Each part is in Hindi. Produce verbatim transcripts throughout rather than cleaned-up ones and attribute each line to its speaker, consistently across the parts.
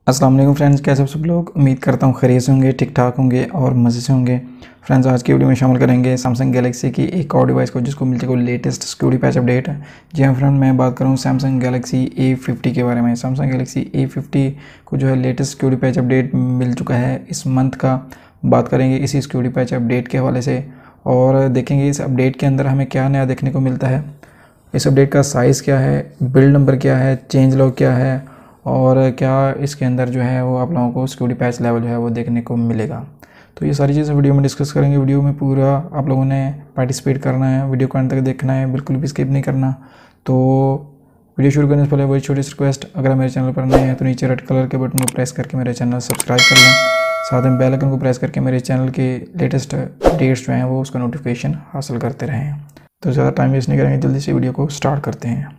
Speaker 1: अस्सलाम वालेकुम फ्रेंड्स, कैसे हो सब लोग। उम्मीद करता हूँ खैरियत से होंगे, ठीक ठाक होंगे और मज़े से होंगे। फ्रेंड्स, आज की वीडियो में शामिल करेंगे सैमसंग गैलेक्सी की एक और डिवाइस को जिसको मिल चुका लेटेस्ट सिक्योरिटी पैच अपडेट। जी हाँ फ्रेंड, मैं बात करूँ सैमसंग गैलेक्सी ए फिफ्टी के बारे में। सैमसंग गैलेक्सी ए फिफ्टी को जो है लेटेस्ट सिक्योरिटी पैच अपडेट मिल चुका है इस मंथ का। बात करेंगे इसी सिक्योरिटी पैच अपडेट के हवाले से और देखेंगे इस अपडेट के अंदर हमें क्या नया देखने को मिलता है, इस अपडेट का साइज़ क्या है, बिल्ड नंबर क्या है, चेंज लॉग क्या है और क्या इसके अंदर जो है वो आप लोगों को सिक्योरिटी पैच लेवल जो है वो देखने को मिलेगा। तो ये सारी चीज़ें वीडियो में डिस्कस करेंगे। वीडियो में पूरा आप लोगों ने पार्टिसिपेट करना है, वीडियो को अंत तक देखना है, बिल्कुल भी स्किप नहीं करना। तो वीडियो शुरू करने से पहले वही छोटी सी रिक्वेस्ट, अगर मेरे चैनल पर नए हैं तो नीचे रेड कलर के बटन को प्रेस करके मेरे चैनल सब्सक्राइब कर लें, साथ में बेल आइकन को प्रेस करके मेरे चैनल के लेटेस्ट अपडेट्स जो हैं वो उसका नोटिफिकेशन हासिल करते रहें। तो ज़्यादा टाइम वेस्ट नहीं करेंगे, जल्दी से वीडियो को स्टार्ट करते हैं।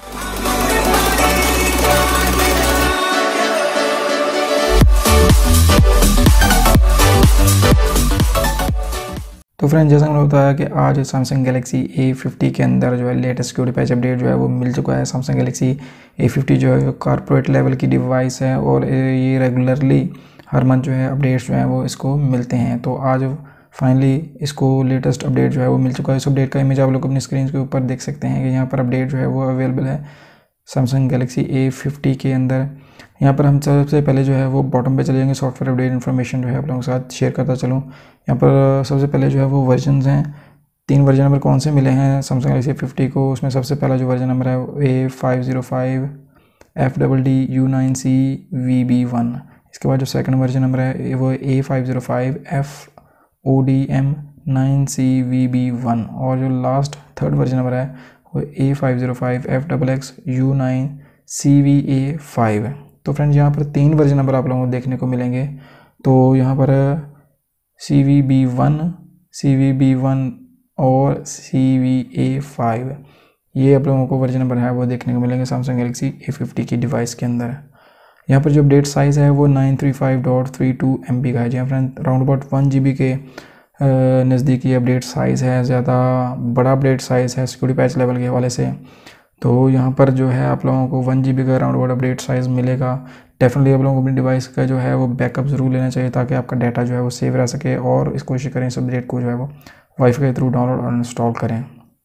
Speaker 1: तो फ्रेंड्स, जैसा मैंने बताया कि आज सैमसंग गैलेक्सी ए फिफ्टी के अंदर जो है लेटेस्ट सिक्योरिटी पैच अपडेट जो है वो मिल चुका है। सैमसंग गैलेक्सी ए फिफ्टी जो है कॉर्पोरेट लेवल की डिवाइस है और ये रेगुलरली हर मंथ जो है अपडेट्स जो है वो इसको मिलते हैं। तो आज फाइनली इसको लेटेस्ट अपडेट जो है वो मिल चुका है। इस अपडेट का इमेज आप लोग अपनी स्क्रीन के ऊपर देख सकते हैं कि यहाँ पर अपडेट जो है वो अवेलेबल है सैमसंग गैलेक्सी ए फिफ्टी के अंदर। यहाँ पर हम सबसे पहले जो है वो बॉटम पे चले जाएंगे, सॉफ्टवेयर अपडेट इन्फॉर्मेशन जो है आप लोगों के साथ शेयर करता चलूँ। यहाँ पर सबसे पहले जो है वो वर्जन्स हैं, तीन वर्जन नंबर कौन से मिले हैं सैमसंग गैलेक्सी ए फिफ्टी को। उसमें सबसे पहला जो वर्जन नंबर है A five zero five F double D U nine C V B one. इसके बाद जो सेकंड वर्जन नंबर है वो A five zero five F O D M nine C V B one और जो लास्ट थर्ड वर्जन नंबर है वो A five zero five F double X U nine C V A five. तो फ्रेंड्स, यहाँ पर तीन वर्जन नंबर आप लोगों को देखने को मिलेंगे। तो यहाँ पर C V B one, C V B one और सी वी ए फाइव, ये आप लोगों को वर्जन नंबर है वो देखने को मिलेंगे सैमसंग गैलेक्सी ए फिफ्टी की डिवाइस के अंदर। यहाँ पर जो अपडेट साइज़ है वो nine three five dot three two M B का है। जी हाँ friend, round about one G B के नज़दीक ये अपडेट साइज़ है, ज़्यादा बड़ा अपडेट साइज़ है सिक्योरिटी पैच लेवल के हवाले से। तो यहाँ पर जो है आप लोगों को वन जी बी का राउंड अबाउट अपडेट साइज़ मिलेगा। डेफिनेटली आप लोगों को अपनी डिवाइस का जो है वो बैकअप ज़रूर लेना चाहिए ताकि आपका डाटा जो है वो सेव रह सके और इस कोशिश करें इस अपडेट को जो है वो वाईफाई के थ्रू डाउनलोड और इंस्टॉल करें।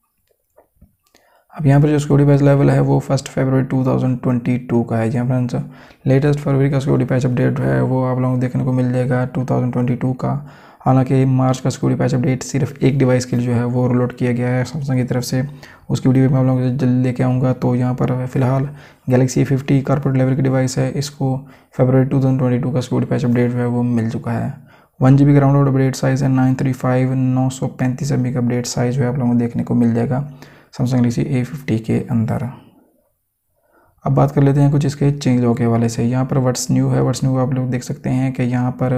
Speaker 1: अब यहाँ पर जो सिक्योरिटी पैच लेवल है वो first February two thousand twenty two का है। जहाँ फ्रेंड्स, लेटेस्ट फरवरी का सिक्योरिटी पैच अपडेट है वो आप लोगों को देखने को मिल जाएगा टू थाउजेंड ट्वेंटी टू का। हालांकि मार्च का सिक्योरिटी पैच अपडेट सिर्फ एक डिवाइस के लिए जो है वो रोल आउट किया गया है सैमसंग की तरफ से, उसकी वीडियो मैं आप लोगों को जल्दी लेके आऊँगा। तो यहाँ पर फिलहाल Galaxy A fifty corporate level की डिवाइस है, इसको February two thousand twenty two का सिक्योरिटी पैच अपडेट जो है वो मिल चुका है। वन जी बी का राउंड आउट अपडेट साइज़ है नाइन थ्री फाइव नौ सौ पैंतीस एम बी का अपडेट साइज़ जो है आप लोगों को देखने को मिल जाएगा सैमसंग गैलेक्सी ए फिफ्टी के अंदर। अब बात कर लेते हैं कुछ इसके चेंज लॉग के हवाले से। यहाँ पर व्हाट्स न्यू है, व्हाट्स न्यू आप लोग देख सकते हैं कि यहाँ पर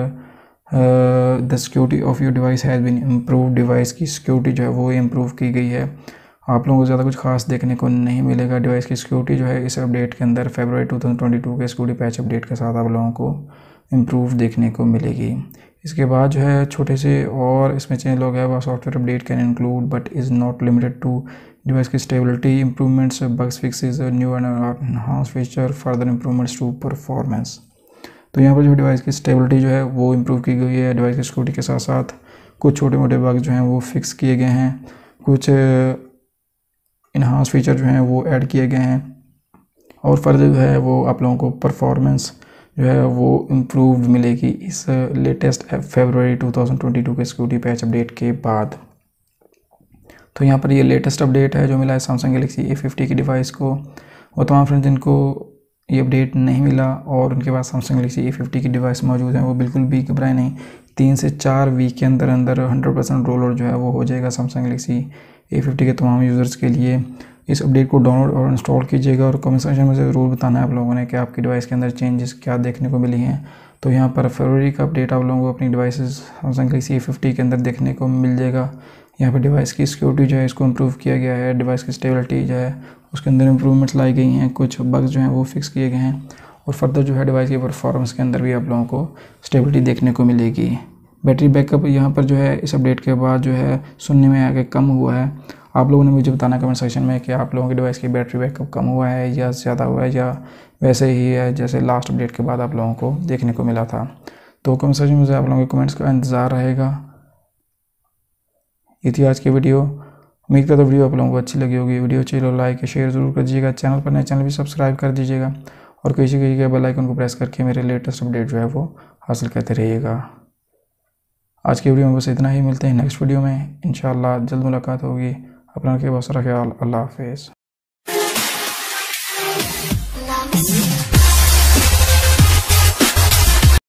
Speaker 1: the security of your device has been improve, device की सिक्योरिटी जो है वो इम्प्रूव की गई है। आप लोगों को ज़्यादा कुछ खास देखने को नहीं मिलेगा। डिवाइस की सिक्योरिटी जो है इस अपडेट के अंदर February two thousand twenty two के सिक्योरिटी पैच अपडेट के साथ आप लोगों को इम्प्रूव देखने को मिलेगी। इसके बाद जो है छोटे से और इसमें चेंज लॉग है, वह software update can include but is not limited to device की stability improvements, bugs fixes, new and enhance feature, further improvements to performance. तो यहाँ पर जो डिवाइस की स्टेबिलिटी जो है वो इम्प्रूव की गई है। डिवाइस की सिक्योरिटी के साथ साथ कुछ छोटे मोटे बग जो हैं वो फिक्स किए गए हैं, कुछ इन्हांस फीचर जो हैं वो ऐड किए गए हैं और फर्दर जो है वो आप लोगों को परफॉर्मेंस जो है वो इम्प्रूव्ड मिलेगी इस latest February two thousand twenty two के सिक्योरिटी पैच अपडेट के बाद। तो यहाँ पर ये लेटेस्ट अपडेट है जो मिला है सैमसंग गैलेक्सी ए फिफ्टी की डिवाइस को। वो तमाम फ्रेंड्स जिनको ये अपडेट नहीं मिला और उनके पास सैमसंग गैलेक्सी ए फिफ्टी की डिवाइस मौजूद है वो बिल्कुल भी घबराए नहीं। तीन से चार वीक के अंदर अंदर हंड्रेड परसेंट रोल आउट जो है वो हो जाएगा सैमसंग गैलेक्सी ए फिफ्टी के तमाम यूज़र्स के लिए। इस अपडेट को डाउनलोड और इंस्टॉल कीजिएगा और कमेंट सेक्शन में ज़रूर बताना है आप लोगों ने कि आपकी डिवाइस के अंदर चेंजेस क्या देखने को मिली हैं। तो यहाँ पर फरवरी का अपडेट आप लोगों को अपनी devices Samsung Galaxy A fifty के अंदर देखने को मिल जाएगा। यहाँ पर डिवाइस की सिक्योरिटी जो है इसको इम्प्रूव किया गया है, डिवाइस की स्टेबिलिटी जो है उसके अंदर इम्प्रूवमेंट्स लाई गई हैं, कुछ बग्स जो हैं वो फिक्स किए गए हैं और फर्दर जो है डिवाइस की परफॉर्मेंस के अंदर भी आप लोगों को स्टेबिलिटी देखने को मिलेगी। बैटरी बैकअप यहाँ पर जो है इस अपडेट के बाद जो है सुनने में आगे कम हुआ है आप लोगों ने मुझे बताना कमेंट सेक्शन में कि आप लोगों के डिवाइस की बैटरी बैकअप कम हुआ है या ज़्यादा हुआ है या वैसे ही है जैसे लास्ट अपडेट के बाद आप लोगों को देखने को मिला था। तो कमेंट सेक्शन में आप लोगों के कमेंट्स का इंतज़ार रहेगा। ये थी आज की वीडियो। उम्मीद करता हूँ वीडियो आप लोगों को अच्छी लगी होगी। वीडियो अच्छी लगे लाइक शेयर ज़रूर कर दीजिएगा। चैनल पर नए चैनल भी सब्सक्राइब कर दीजिएगा और किसी किसी के बेल आइकन को प्रेस करके मेरे लेटेस्ट अपडेट जो है वो हासिल करते रहिएगा। आज की वीडियो में बस इतना ही। मिलते हैं नेक्स्ट वीडियो में इंशाल्लाह। जल्द मुलाकात होगी। अपना रखिए बहुत सारा ख्याल। अल्लाह हाफिज़।